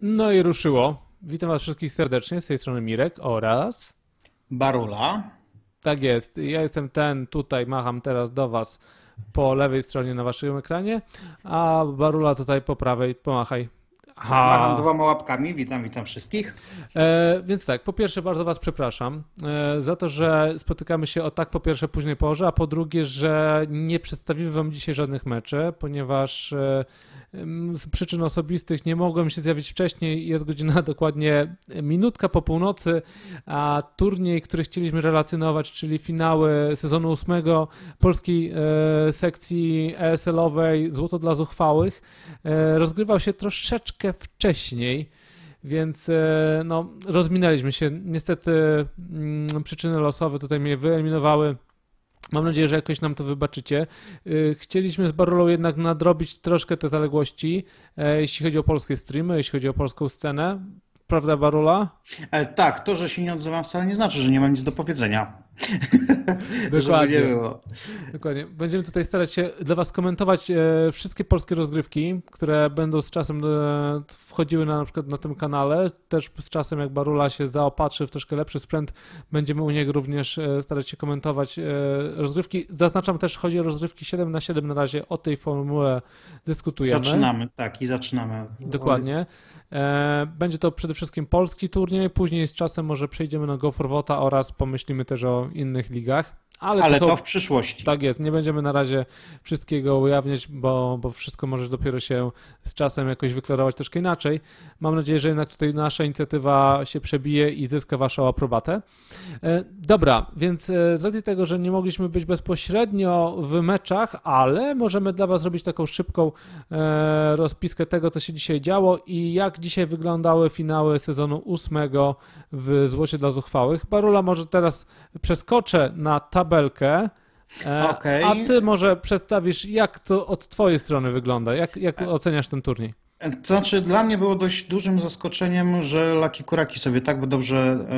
No i ruszyło. Witam Was wszystkich serdecznie, z tej strony Mirek oraz... Barula. Tak jest, ja jestem ten, tutaj macham teraz do Was po lewej stronie na Waszym ekranie, a Barula tutaj po prawej, pomachaj. Macham dwoma łapkami, witam wszystkich. Więc tak, po pierwsze bardzo Was przepraszam za to, że spotykamy się o tak po pierwsze późnej porze, a po drugie, że nie przedstawimy Wam dzisiaj żadnych meczy, ponieważ z przyczyn osobistych nie mogłem się zjawić wcześniej. Jest godzina dokładnie minutka po północy, a turniej, który chcieliśmy relacjonować, czyli finały sezonu 8 polskiej sekcji ESL-owej Złoto dla Zuchwałych, rozgrywał się troszeczkę wcześniej, więc no, rozminęliśmy się. Niestety przyczyny losowe tutaj mnie wyeliminowały. Mam nadzieję, że jakoś nam to wybaczycie. Chcieliśmy z Barolą jednak nadrobić troszkę te zaległości, jeśli chodzi o polskie streamy, jeśli chodzi o polską scenę. Prawda, Barola? Tak, to, że się nie odzywam wcale nie znaczy, że nie mam nic do powiedzenia. Dokładnie. Żeby nie było. Dokładnie. Będziemy tutaj starać się dla Was komentować wszystkie polskie rozgrywki, które będą z czasem wchodziły na przykład na tym kanale. Też z czasem, jak Barula się zaopatrzy w troszkę lepszy sprzęt, będziemy u niego również starać się komentować rozgrywki. Zaznaczam też, chodzi o rozgrywki 7/7 na razie, o tej formule dyskutujemy. Zaczynamy, tak, i zaczynamy. Dokładnie. Będzie to przede wszystkim polski turniej, później z czasem może przejdziemy na Go for Vote oraz pomyślimy też o innych ligach. Ale to w przyszłości. Tak jest, nie będziemy na razie wszystkiego ujawniać, bo wszystko może dopiero się z czasem jakoś wyklarować troszkę inaczej. Mam nadzieję, że jednak tutaj nasza inicjatywa się przebije i zyska Waszą aprobatę. Dobra, więc z racji tego, że nie mogliśmy być bezpośrednio w meczach, ale możemy dla Was zrobić taką szybką rozpiskę tego, co się dzisiaj działo i jak dzisiaj wyglądały finały sezonu 8 w Złocie dla Zuchwałych. Barula, może teraz przeskoczę na tabelkę, Okay. a Ty może przedstawisz, jak to od Twojej strony wygląda, jak oceniasz ten turniej? To znaczy, dla mnie było dość dużym zaskoczeniem, że Lucky Kuraki sobie tak dobrze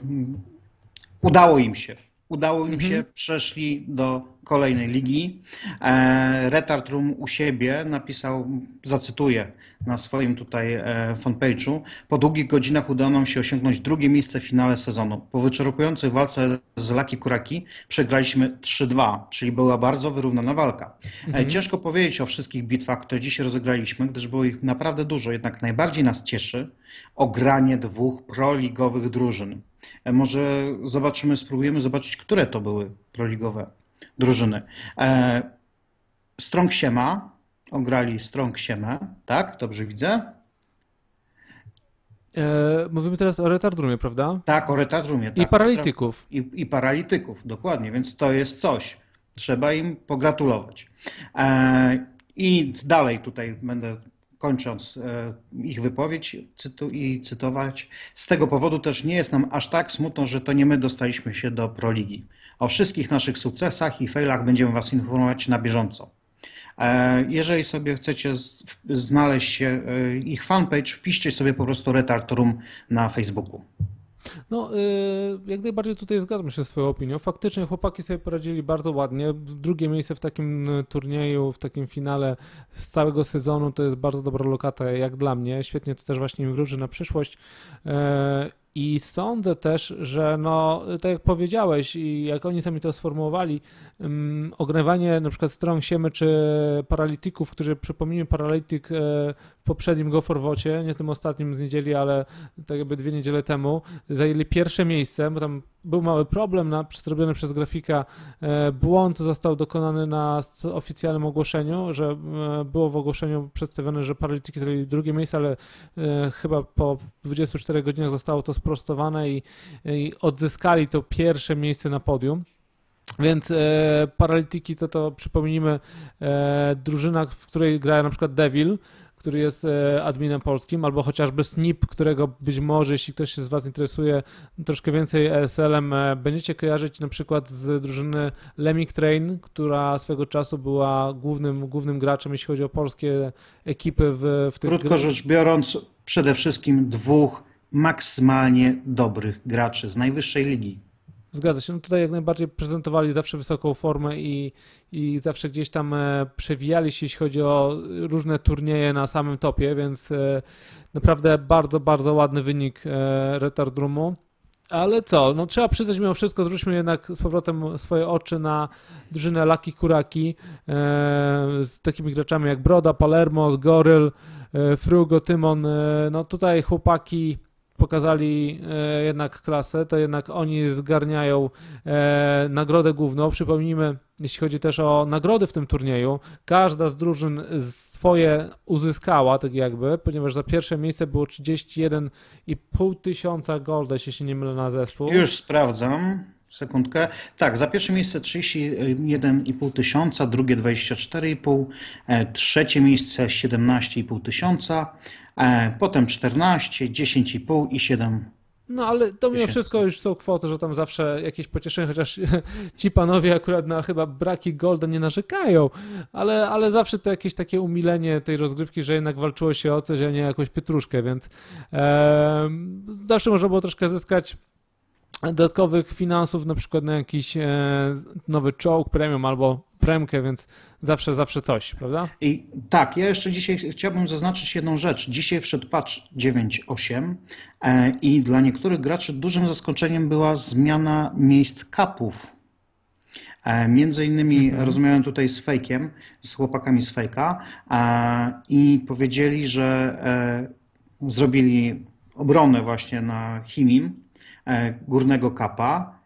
udało im się. Przeszli do kolejnej ligi. Retard Room u siebie napisał, zacytuję na swoim tutaj fanpage'u: po długich godzinach udało nam się osiągnąć drugie miejsce w finale sezonu. Po wyczerpującej walce z Lucky Kuraki przegraliśmy 3-2, czyli była bardzo wyrównana walka. Ciężko powiedzieć o wszystkich bitwach, które dzisiaj rozegraliśmy, gdyż było ich naprawdę dużo, jednak najbardziej nas cieszy ogranie dwóch proligowych drużyn. Może spróbujemy zobaczyć, które to były proligowe drużyny. Strong Siema ograli Strong Siemę, tak? Dobrze widzę? Mówimy teraz o Retard Roomie, prawda? Tak, o Retard Roomie. Tak. I Paralityków. I Paralityków, dokładnie, więc to jest coś. Trzeba im pogratulować. I dalej tutaj będę, kończąc ich wypowiedź i cytować: z tego powodu też nie jest nam aż tak smutno, że to nie my dostaliśmy się do Proligi. O wszystkich naszych sukcesach i failach będziemy Was informować na bieżąco. Jeżeli sobie chcecie znaleźć ich fanpage, wpiszcie sobie po prostu Retard Room na Facebooku. No, jak najbardziej tutaj zgadzam się z Twoją opinią. Faktycznie chłopaki sobie poradzili bardzo ładnie. Drugie miejsce w takim turnieju, w takim finale z całego sezonu to jest bardzo dobra lokata jak dla mnie. Świetnie to też właśnie im wróży na przyszłość. I sądzę też, że no, tak jak powiedziałeś i jak oni sami to sformułowali, ogrywanie na przykład Strong Siemy czy Paralityków, którzy, przypomnijmy, Paralityk w poprzednim Go for Vocie, nie tym ostatnim z niedzieli, ale tak jakby 2 niedziele temu, zajęli pierwsze miejsce, bo tam był mały problem zrobiony przez grafika. Błąd został dokonany na oficjalnym ogłoszeniu, że było w ogłoszeniu przedstawione, że Paralityki zajęli drugie miejsce, ale chyba po 24 godzinach zostało to sprostowane i odzyskali to pierwsze miejsce na podium. Więc Paralityki to przypomnijmy, drużyna, w której gra na przykład Devil, który jest adminem polskim, albo chociażby Snip, którego być może, jeśli ktoś się z Was interesuje troszkę więcej ESL-em, będziecie kojarzyć na przykład z drużyny Lemming Train, która swego czasu była głównym graczem, jeśli chodzi o polskie ekipy w tych... Krótko rzecz biorąc, przede wszystkim dwóch maksymalnie dobrych graczy z najwyższej ligi. Zgadza się. No tutaj jak najbardziej prezentowali zawsze wysoką formę i zawsze gdzieś tam przewijali się, jeśli chodzi o różne turnieje na samym topie, więc naprawdę bardzo, bardzo ładny wynik Retardrumu. Ale co, no trzeba przyznać mimo wszystko, zwróćmy jednak z powrotem swoje oczy na drużynę Lucky Kuraki z takimi graczami jak Broda, Palermo, Goryl, Frugo, Tymon. No tutaj chłopaki pokazali jednak klasę, to jednak oni zgarniają nagrodę główną. Przypomnijmy, jeśli chodzi też o nagrody w tym turnieju, każda z drużyn swoje uzyskała, tak jakby, ponieważ za pierwsze miejsce było 31,5 tysiąca golda, jeśli się nie mylę, na zespół. Już sprawdzam. Sekundkę. Tak, za pierwsze miejsce 31,5 tysiąca, drugie 24,5, trzecie miejsce 17,5 tysiąca, potem 14, 10,5 i 7. No ale to mimo wszystko już są kwoty, że tam zawsze jakieś pocieszenie, chociaż ci panowie akurat na chyba braki golda nie narzekają, ale zawsze to jakieś takie umilenie tej rozgrywki, że jednak walczyło się o coś, a nie jakąś pietruszkę, więc zawsze można było troszkę zyskać dodatkowych finansów, na przykład na jakiś nowy czołg premium albo premkę, więc zawsze coś, prawda? I tak, ja jeszcze dzisiaj chciałbym zaznaczyć jedną rzecz. Dzisiaj wszedł patch 9.8 i dla niektórych graczy dużym zaskoczeniem była zmiana miejsc kapów. Między innymi rozmawiałem tutaj z Fejkiem, z chłopakami z Fejka i powiedzieli, że zrobili obronę właśnie na Himim, górnego kapa,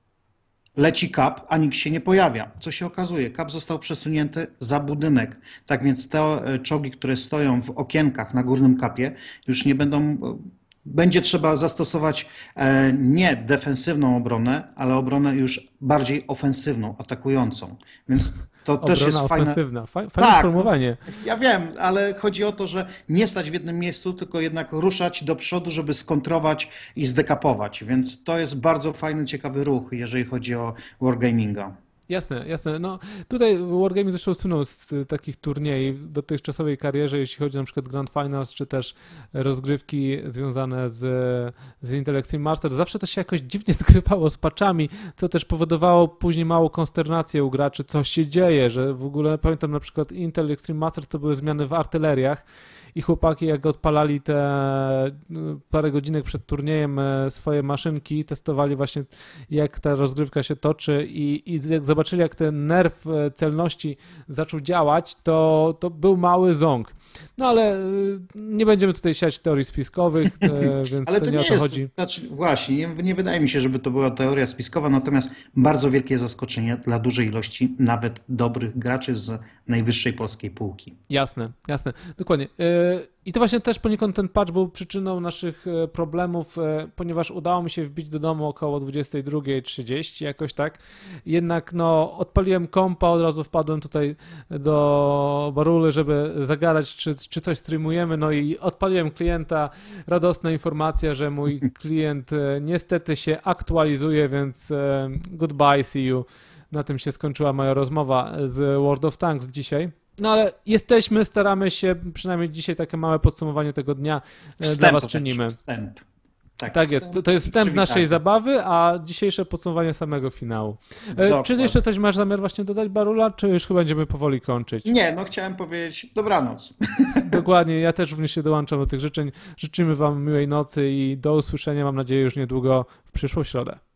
leci kap, a nikt się nie pojawia. Co się okazuje? Kap został przesunięty za budynek. Tak więc te czołgi, które stoją w okienkach na górnym kapie, już nie będą... Będzie trzeba zastosować nie defensywną obronę, ale obronę już bardziej ofensywną, atakującą. Więc to też jest ofensywna. Fajne tak, sformułowanie. No, ja wiem, ale chodzi o to, że nie stać w jednym miejscu, tylko jednak ruszać do przodu, żeby skontrować i zdekapować. Więc to jest bardzo fajny, ciekawy ruch, jeżeli chodzi o wargaminga. Jasne, jasne. No tutaj Wargaming zresztą słynął z takich turniejów w dotychczasowej karierze, jeśli chodzi na przykład Grand Finals, czy też rozgrywki związane z Intel Extreme Masters. Zawsze to się jakoś dziwnie zgrywało z patchami, co też powodowało później małą konsternację u graczy, co się dzieje, że w ogóle pamiętam na przykład Intel Extreme Masters to były zmiany w artyleriach i chłopaki jak odpalali te parę godzinek przed turniejem swoje maszynki, testowali właśnie jak ta rozgrywka się toczy i jak zobaczyli jak ten nerw celności zaczął działać, to był mały ząg. No ale nie będziemy tutaj siać teorii spiskowych, więc ale to nie o to chodzi. Znaczy, właśnie, nie wydaje mi się, żeby to była teoria spiskowa, natomiast bardzo wielkie zaskoczenie dla dużej ilości nawet dobrych graczy z najwyższej polskiej półki. Jasne, jasne, dokładnie. I to właśnie też poniekąd ten patch był przyczyną naszych problemów, ponieważ udało mi się wbić do domu około 22:30 jakoś tak. Jednak no odpaliłem kompa, od razu wpadłem tutaj do Baruly, żeby zagadać, czy coś streamujemy, no i odpaliłem klienta. Radosna informacja, że mój klient niestety się aktualizuje, więc goodbye, see you. Na tym się skończyła moja rozmowa z World of Tanks dzisiaj. No ale jesteśmy, staramy się, przynajmniej dzisiaj takie małe podsumowanie tego dnia dla Was czynimy. Wstęp. Tak jest, to jest wstęp naszej zabawy, a dzisiejsze podsumowanie samego finału. Czy jeszcze coś masz zamiar właśnie dodać, Barula, czy już chyba będziemy powoli kończyć? Nie, no chciałem powiedzieć dobranoc. Dokładnie, ja też również się dołączam do tych życzeń. Życzymy Wam miłej nocy i do usłyszenia, mam nadzieję, już niedługo w przyszłą środę.